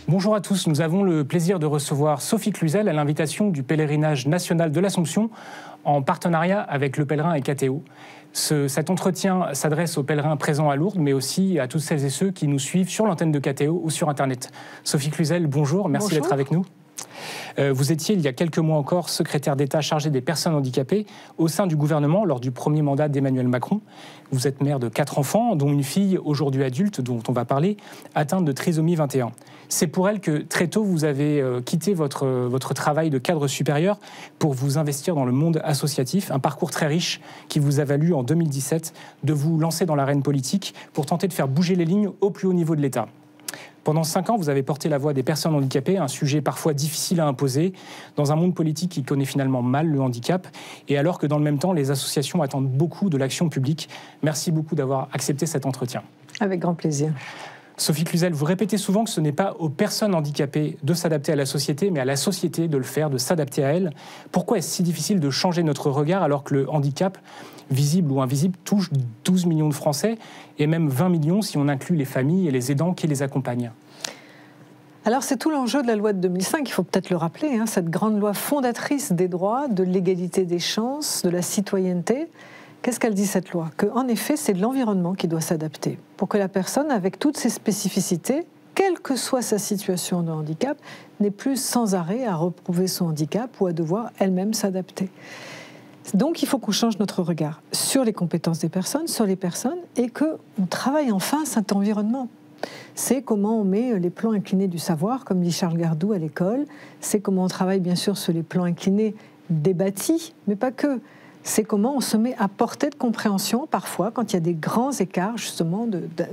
Bonjour à tous, nous avons le plaisir de recevoir Sophie Cluzel à l'invitation du pèlerinage national de l'Assomption en partenariat avec Le Pèlerin et KTO. Cet entretien s'adresse aux pèlerins présents à Lourdes, mais aussi à toutes celles et ceux qui nous suivent sur l'antenne de KTO ou sur Internet. Sophie Cluzel, bonjour, merci d'être avec nous. Vous étiez, il y a quelques mois encore, secrétaire d'État chargé des personnes handicapées au sein du gouvernement lors du premier mandat d'Emmanuel Macron. Vous êtes mère de 4 enfants, dont une fille, aujourd'hui adulte, dont on va parler, atteinte de trisomie 21. C'est pour elle que très tôt, vous avez quitté votre travail de cadre supérieur pour vous investir dans le monde associatif, un parcours très riche qui vous a valu en 2017 de vous lancer dans l'arène politique pour tenter de faire bouger les lignes au plus haut niveau de l'État. Pendant 5 ans, vous avez porté la voix des personnes handicapées, un sujet parfois difficile à imposer, dans un monde politique qui connaît finalement mal le handicap, et alors que dans le même temps, les associations attendent beaucoup de l'action publique. Merci beaucoup d'avoir accepté cet entretien. Avec grand plaisir. Sophie Cluzel, vous répétez souvent que ce n'est pas aux personnes handicapées de s'adapter à la société, mais à la société de le faire, de s'adapter à elle. Pourquoi est-ce si difficile de changer notre regard alors que le handicap, visible ou invisible, touche 12 millions de Français et même 20 millions si on inclut les familles et les aidants qui les accompagnent? Alors c'est tout l'enjeu de la loi de 2005, il faut peut-être le rappeler, cette grande loi fondatrice des droits, de l'égalité des chances, de la citoyenneté. Qu'est-ce qu'elle dit cette loi? Qu'en effet, c'est de l'environnement qui doit s'adapter pour que la personne, avec toutes ses spécificités, quelle que soit sa situation de handicap, n'ait plus sans arrêt à reprouver son handicap ou à devoir elle-même s'adapter. Donc il faut qu'on change notre regard sur les compétences des personnes, sur les personnes, et qu'on travaille enfin cet environnement. C'est comment on met les plans inclinés du savoir, comme dit Charles Gardou à l'école. C'est comment on travaille bien sûr sur les plans inclinés des bâtis, mais pas que. C'est comment on se met à portée de compréhension, parfois, quand il y a des grands écarts, justement,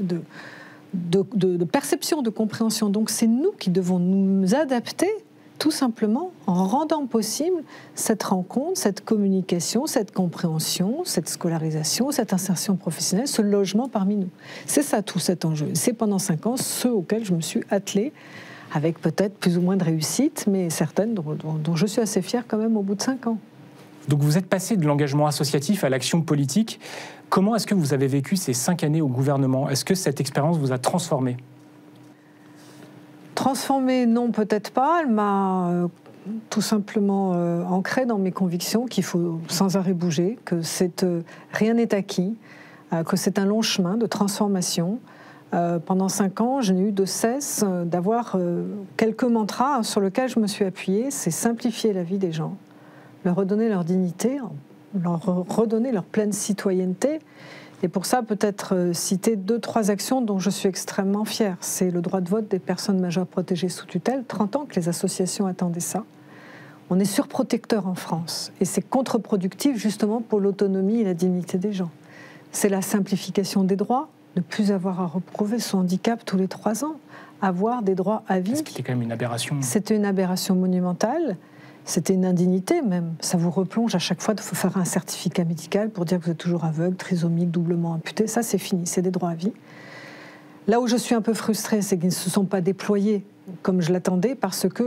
de perception, de compréhension. Donc c'est nous qui devons nous adapter, tout simplement, en rendant possible cette rencontre, cette communication, cette compréhension, cette scolarisation, cette insertion professionnelle, ce logement parmi nous. C'est ça tout cet enjeu. C'est pendant 5 ans ceux auxquels je me suis attelée, avec peut-être plus ou moins de réussite, mais certaines dont je suis assez fière quand même au bout de 5 ans. Donc vous êtes passé de l'engagement associatif à l'action politique. Comment est-ce que vous avez vécu ces 5 années au gouvernement? Est-ce que cette expérience vous a transformé? Transformée, non, peut-être pas. Elle m'a tout simplement ancrée dans mes convictions qu'il faut sans arrêt bouger, que rien n'est acquis, que c'est un long chemin de transformation. Pendant 5 ans, je n'ai eu de cesse d'avoir quelques mantras sur lesquels je me suis appuyée. C'est simplifier la vie des gens, leur redonner leur dignité, leur redonner leur pleine citoyenneté. Et pour ça, peut-être citer 2-3 actions dont je suis extrêmement fière. C'est le droit de vote des personnes majeures protégées sous tutelle. 30 ans que les associations attendaient ça. On est surprotecteur en France. Et c'est contre-productif justement pour l'autonomie et la dignité des gens. C'est la simplification des droits, ne plus avoir à reprouver son handicap tous les 3 ans, avoir des droits à vie. C'était quand même une aberration. C'était une aberration monumentale. C'était une indignité même. Ça vous replonge à chaque fois de faire un certificat médical pour dire que vous êtes toujours aveugle, trisomique, doublement amputé. Ça, c'est fini, c'est des droits à vie. Là où je suis un peu frustrée, c'est qu'ils ne se sont pas déployés comme je l'attendais parce que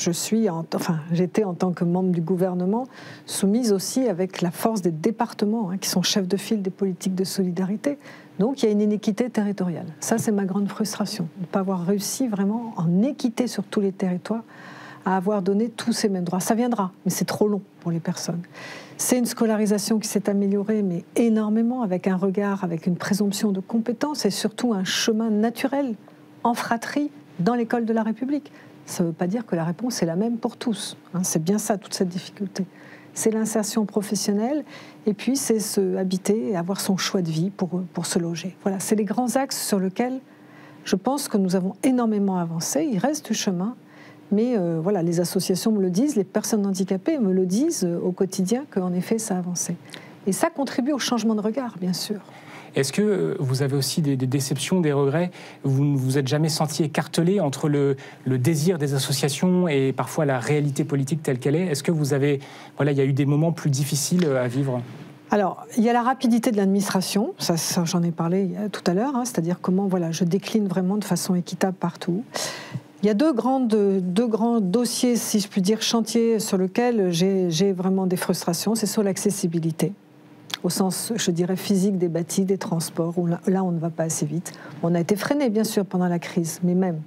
j'étais en tant que membre du gouvernement soumise aussi avec la force des départements qui sont chefs de file des politiques de solidarité. Donc il y a une inéquité territoriale. Ça, c'est ma grande frustration, de ne pas avoir réussi vraiment en équité sur tous les territoires à avoir donné tous ces mêmes droits. Ça viendra, mais c'est trop long pour les personnes. C'est une scolarisation qui s'est améliorée, mais énormément, avec un regard, avec une présomption de compétences et surtout un chemin naturel, en fratrie, dans l'école de la République. Ça ne veut pas dire que la réponse est la même pour tous. C'est bien ça, toute cette difficulté. C'est l'insertion professionnelle, et puis c'est se habiter et avoir son choix de vie pour se loger. Voilà, c'est les grands axes sur lesquels je pense que nous avons énormément avancé. Il reste du chemin. Mais voilà, les associations me le disent, les personnes handicapées me le disent au quotidien qu'en effet, ça a avancé. Et ça contribue au changement de regard, bien sûr. Est-ce que vous avez aussi des déceptions, des regrets? Vous ne vous êtes jamais senti écartelé entre le désir des associations et parfois la réalité politique telle qu'elle est? Est-ce que vous avez... Voilà, il y a eu des moments plus difficiles à vivre? Alors, il y a la rapidité de l'administration, ça j'en ai parlé tout à l'heure, c'est-à-dire comment je décline vraiment de façon équitable partout. Il y a deux grands dossiers, si je puis dire, chantiers sur lesquels j'ai vraiment des frustrations. C'est sur l'accessibilité, au sens, je dirais, physique des bâtis, des transports, où là, on ne va pas assez vite. On a été freiné, bien sûr, pendant la crise, mais même,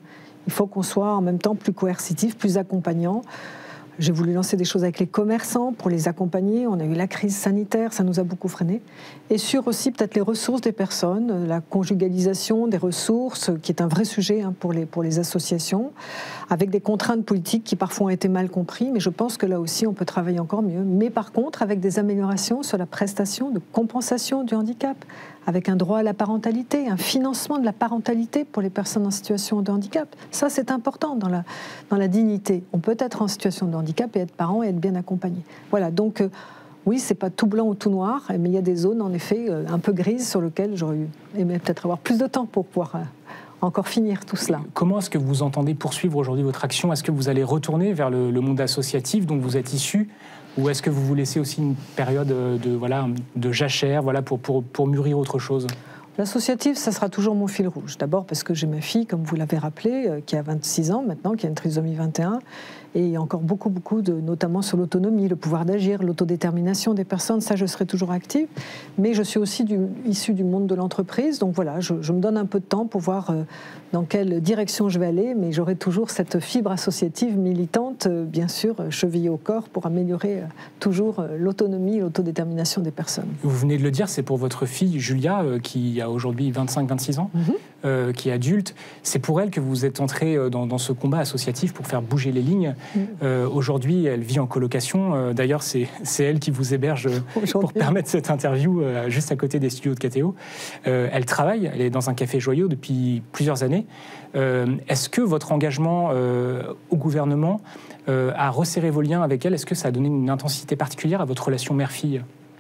Il faut qu'on soit en même temps plus coercitif, plus accompagnant. J'ai voulu lancer des choses avec les commerçants pour les accompagner. On a eu la crise sanitaire, ça nous a beaucoup freiné. Et sur aussi peut-être les ressources des personnes, la conjugalisation des ressources, qui est un vrai sujet pour les associations, avec des contraintes politiques qui parfois ont été mal comprises. Mais je pense que là aussi, on peut travailler encore mieux. Mais par contre, avec des améliorations sur la prestation de compensation du handicap, avec un droit à la parentalité, un financement de la parentalité pour les personnes en situation de handicap. Ça, c'est important dans la dignité. On peut être en situation de handicap et être parent et être bien accompagné. Voilà, donc oui, c'est pas tout blanc ou tout noir, mais il y a des zones, en effet, un peu grises sur lesquelles j'aurais aimé peut-être avoir plus de temps pour pouvoir encore finir tout cela. Comment est-ce que vous entendez poursuivre aujourd'hui votre action? Est-ce que vous allez retourner vers le monde associatif dont vous êtes issu? Ou est-ce que vous vous laissez aussi une période de jachère pour mûrir autre chose? L'associatif, ça sera toujours mon fil rouge. D'abord parce que j'ai ma fille, comme vous l'avez rappelé, qui a 26 ans maintenant, qui a une trisomie 21, et il y a encore beaucoup, notamment sur l'autonomie, le pouvoir d'agir, l'autodétermination des personnes, ça je serai toujours active. Mais je suis aussi issue du monde de l'entreprise, donc voilà, je me donne un peu de temps pour voir dans quelle direction je vais aller, mais j'aurai toujours cette fibre associative militante, bien sûr, chevillée au corps, pour améliorer toujours l'autonomie, l'autodétermination des personnes. Vous venez de le dire, c'est pour votre fille Julia, qui a aujourd'hui 25-26 ans, qui est adulte. C'est pour elle que vous êtes entrée dans ce combat associatif pour faire bouger les lignes. Aujourd'hui, elle vit en colocation. D'ailleurs, c'est elle qui vous héberge pour permettre cette interview juste à côté des studios de KTO. Elle travaille, elle est dans un café Joyau depuis plusieurs années. Est-ce que votre engagement au gouvernement a resserré vos liens avec elle? Est-ce que ça a donné une intensité particulière à votre relation mère-fille?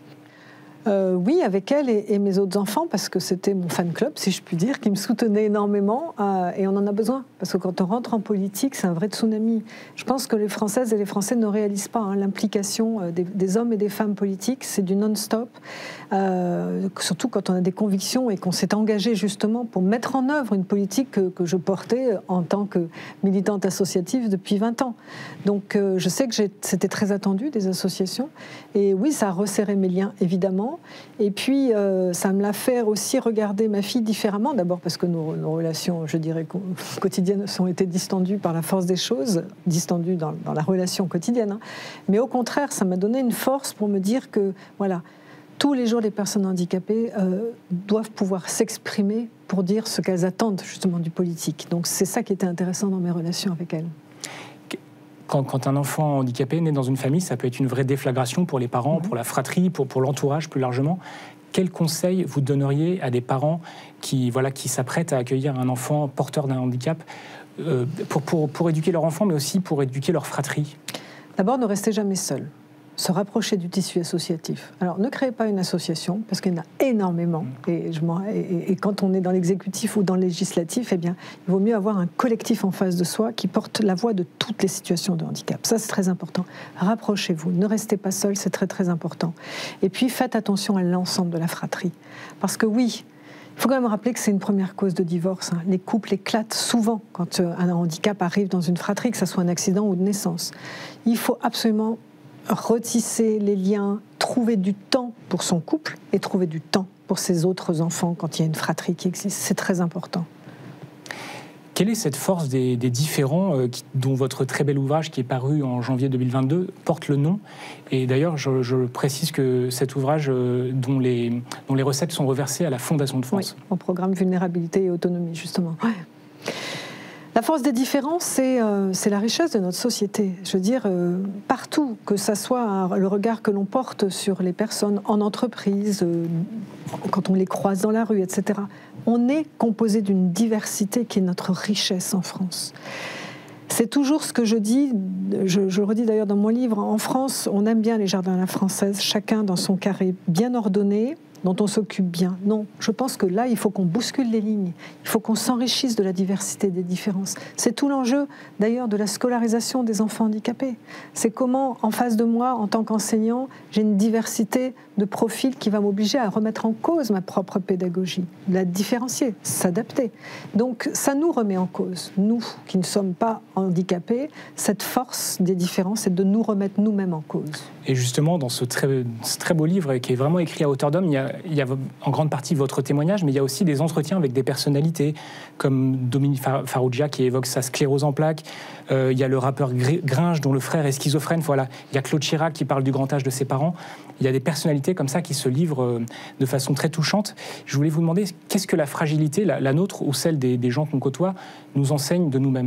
Oui, avec elle et mes autres enfants, parce que c'était mon fan club, si je puis dire, qui me soutenait énormément, et on en a besoin, parce que quand on rentre en politique, c'est un vrai tsunami. Je pense que les Françaises et les Français ne réalisent pas l'implication des hommes et des femmes politiques, c'est du non-stop, surtout quand on a des convictions et qu'on s'est engagé justement pour mettre en œuvre une politique que je portais en tant que militante associative depuis 20 ans. Donc je sais que c'était très attendu des associations, et oui, ça a resserré mes liens, évidemment. Et puis, ça me l'a fait aussi regarder ma fille différemment. D'abord parce que nos relations, je dirais, quotidiennes ont été distendues par la force des choses, distendues dans la relation quotidienne. Mais au contraire, ça m'a donné une force pour me dire que, voilà, tous les jours, les personnes handicapées doivent pouvoir s'exprimer pour dire ce qu'elles attendent justement du politique. Donc, c'est ça qui était intéressant dans mes relations avec elles. Quand un enfant handicapé naît dans une famille, ça peut être une vraie déflagration pour les parents, pour la fratrie, pour l'entourage plus largement. Quels conseils vous donneriez à des parents qui s'apprêtent à accueillir un enfant porteur d'un handicap pour éduquer leur enfant, mais aussi pour éduquer leur fratrie? D'abord, ne restez jamais seul. Se rapprocher du tissu associatif. Alors, ne créez pas une association, parce qu'il y en a énormément. Et quand on est dans l'exécutif ou dans le législatif, eh bien, il vaut mieux avoir un collectif en face de soi qui porte la voix de toutes les situations de handicap. Ça, c'est très important. Rapprochez-vous. Ne restez pas seul, c'est très, très important. Et puis, faites attention à l'ensemble de la fratrie. Parce que oui, il faut quand même rappeler que c'est une première cause de divorce. Les couples éclatent souvent quand un handicap arrive dans une fratrie, que ce soit un accident ou de naissance. Il faut absolument retisser les liens, trouver du temps pour son couple et trouver du temps pour ses autres enfants quand il y a une fratrie qui existe. C'est très important. Quelle est cette force des différents dont votre très bel ouvrage, qui est paru en janvier 2022, porte le nom? Et d'ailleurs, je précise que cet ouvrage, dont les recettes sont reversées à la Fondation de France. Oui, au programme Vulnérabilité et Autonomie, justement. Ouais. La force des différences, c'est la richesse de notre société. Je veux dire, partout, que ça soit le regard que l'on porte sur les personnes en entreprise, quand on les croise dans la rue, etc. On est composé d'une diversité qui est notre richesse en France. C'est toujours ce que je dis, je le redis d'ailleurs dans mon livre, en France, on aime bien les jardins à la française, chacun dans son carré bien ordonné, dont on s'occupe bien. Non, je pense que là, il faut qu'on bouscule les lignes. Il faut qu'on s'enrichisse de la diversité des différences. C'est tout l'enjeu, d'ailleurs, de la scolarisation des enfants handicapés. C'est comment, en face de moi, en tant qu'enseignant, j'ai une diversité de profils qui va m'obliger à remettre en cause ma propre pédagogie, la différencier, s'adapter. Donc, ça nous remet en cause, nous qui ne sommes pas handicapés, cette force des différences, c'est de nous remettre nous-mêmes en cause. Et justement, dans ce très beau livre, qui est vraiment écrit à hauteur d'homme, il y a il y a en grande partie votre témoignage, mais il y a aussi des entretiens avec des personnalités, comme Dominique Farrugia qui évoque sa sclérose en plaques. Il y a le rappeur Gringe, dont le frère est schizophrène. Voilà. Il y a Claude Chirac qui parle du grand âge de ses parents. Il y a des personnalités comme ça qui se livrent de façon très touchante. Je voulais vous demander, qu'est-ce que la fragilité, la nôtre ou celle des gens qu'on côtoie, nous enseigne de nous-mêmes ?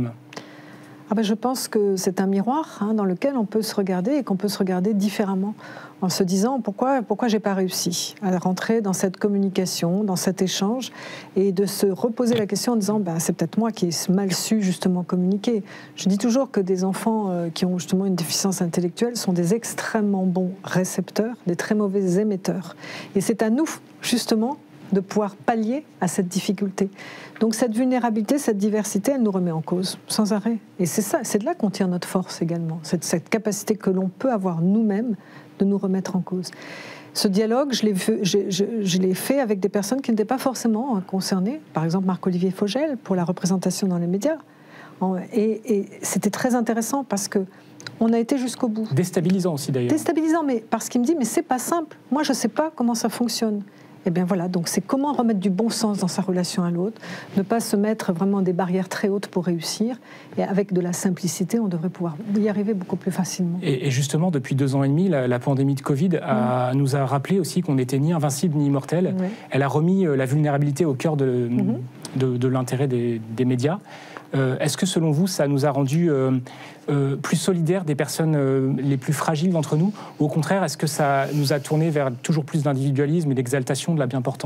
Je pense que c'est un miroir dans lequel on peut se regarder et qu'on peut se regarder différemment en se disant pourquoi j'ai pas réussi à rentrer dans cette communication, dans cet échange, et de se reposer la question en disant c'est peut-être moi qui ai mal su justement communiquer. Je dis toujours que des enfants qui ont justement une déficience intellectuelle sont des extrêmement bons récepteurs, des très mauvais émetteurs. Et c'est à nous justement de pouvoir pallier à cette difficulté. Donc cette vulnérabilité, cette diversité, elle nous remet en cause, sans arrêt. Et c'est ça, c'est de là qu'on tire notre force également, cette capacité que l'on peut avoir nous-mêmes de nous remettre en cause. Ce dialogue, je l'ai fait avec des personnes qui n'étaient pas forcément concernées. Par exemple, Marc-Olivier Fogel, pour la représentation dans les médias. Et c'était très intéressant parce que on a été jusqu'au bout. Déstabilisant aussi d'ailleurs. Déstabilisant, mais parce qu'il me dit, mais c'est pas simple. Moi, je ne sais pas comment ça fonctionne. Eh bien voilà, donc c'est comment remettre du bon sens dans sa relation à l'autre, ne pas se mettre vraiment des barrières très hautes pour réussir, et avec de la simplicité, on devrait pouvoir y arriver beaucoup plus facilement. Et justement, depuis 2 ans et demi, la pandémie de Covid nous a rappelé aussi qu'on n'était ni invincible ni immortel. Oui. Elle a remis la vulnérabilité au cœur de l'intérêt des médias. Est-ce que selon vous, ça nous a rendus plus solidaires des personnes les plus fragiles d'entre nous, ou au contraire, est-ce que ça nous a tourné vers toujours plus d'individualisme et d'exaltation de la bien-portance ?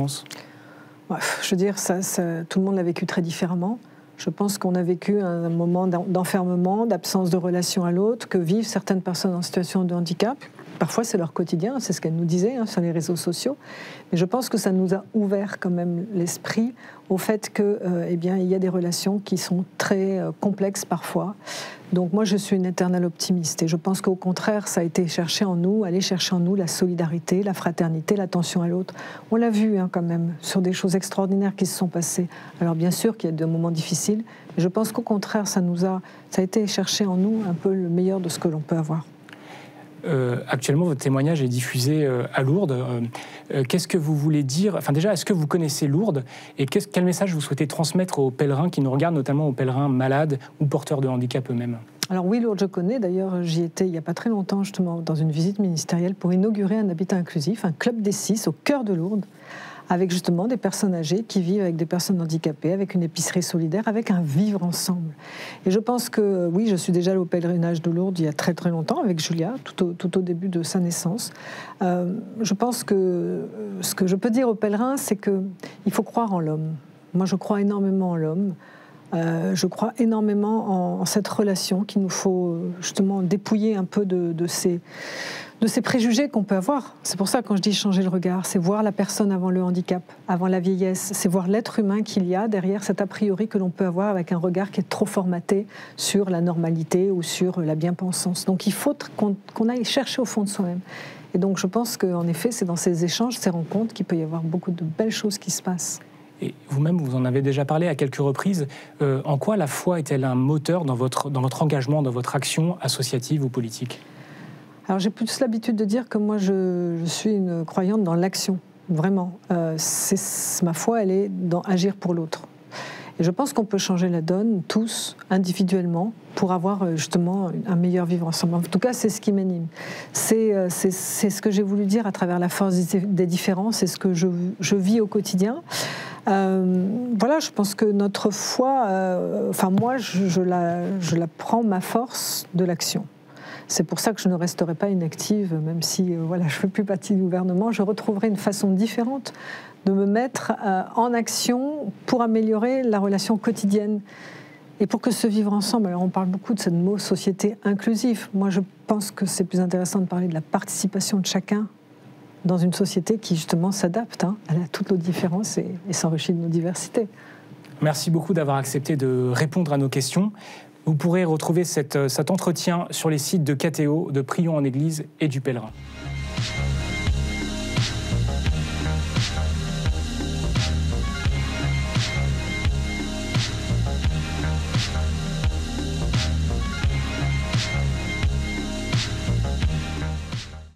Je veux dire, tout le monde l'a vécu très différemment. Je pense qu'on a vécu un moment d'enfermement, d'absence de relation à l'autre, que vivent certaines personnes en situation de handicap. Parfois, c'est leur quotidien, c'est ce qu'elle nous disait sur les réseaux sociaux. Mais je pense que ça nous a ouvert quand même l'esprit au fait que, il y a des relations qui sont très complexes parfois. Donc moi, je suis une éternelle optimiste et je pense qu'au contraire, ça a été aller chercher en nous la solidarité, la fraternité, l'attention à l'autre. On l'a vu quand même sur des choses extraordinaires qui se sont passées. Alors bien sûr qu'il y a des moments difficiles, mais je pense qu'au contraire, ça a été chercher en nous un peu le meilleur de ce que l'on peut avoir. Actuellement, votre témoignage est diffusé à Lourdes. Qu'est-ce que vous voulez dire ? Enfin, déjà, est-ce que vous connaissez Lourdes ? Et quel message vous souhaitez transmettre aux pèlerins qui nous regardent, notamment aux pèlerins malades ou porteurs de handicap eux-mêmes ? Alors oui, Lourdes, je connais. D'ailleurs, j'y étais il n'y a pas très longtemps, justement, dans une visite ministérielle pour inaugurer un habitat inclusif, un club des 6 au cœur de Lourdes, avec justement des personnes âgées qui vivent avec des personnes handicapées, avec une épicerie solidaire, avec un vivre ensemble. Et je pense que, oui, je suis déjà allée au pèlerinage de Lourdes il y a très très longtemps avec Julia, tout au début de sa naissance. Je pense que ce que je peux dire aux pèlerins, c'est qu'il faut croire en l'homme. Moi, je crois énormément en l'homme. Je crois énormément en cette relation qu'il nous faut justement dépouiller un peu de ces préjugés qu'on peut avoir. C'est pour ça, quand je dis changer le regard, c'est voir la personne avant le handicap, avant la vieillesse, c'est voir l'être humain qu'il y a derrière cet a priori que l'on peut avoir avec un regard qui est trop formaté sur la normalité ou sur la bien-pensance. Donc il faut qu'on aille chercher au fond de soi-même. Et donc je pense qu'en effet, c'est dans ces échanges, ces rencontres, qu'il peut y avoir beaucoup de belles choses qui se passent. Et vous-même, vous en avez déjà parlé à quelques reprises. En quoi la foi est-elle un moteur dans votre engagement, dans votre action associative ou politique ? Alors j'ai plus l'habitude de dire que moi je suis une croyante dans l'action, vraiment. Ma foi, elle est dans agir pour l'autre. Et je pense qu'on peut changer la donne, tous, individuellement, pour avoir justement un meilleur vivre ensemble. En tout cas, c'est ce qui m'anime. C'est ce que j'ai voulu dire à travers la force des différences, c'est ce que je vis au quotidien. Voilà, je pense que notre foi, moi, je la prends, ma force, de l'action. C'est pour ça que je ne resterai pas inactive, même si je ne fais plus partie du gouvernement. Je retrouverai une façon différente de me mettre en action pour améliorer la relation quotidienne. Et pour que ce vivre ensemble, alors on parle beaucoup de ce mot société inclusive. Moi, je pense que c'est plus intéressant de parler de la participation de chacun dans une société qui, justement, s'adapte à toutes nos différences et s'enrichit de nos diversités. Merci beaucoup d'avoir accepté de répondre à nos questions. Vous pourrez retrouver cet entretien sur les sites de KTO, de Prions en Église et du Pèlerin.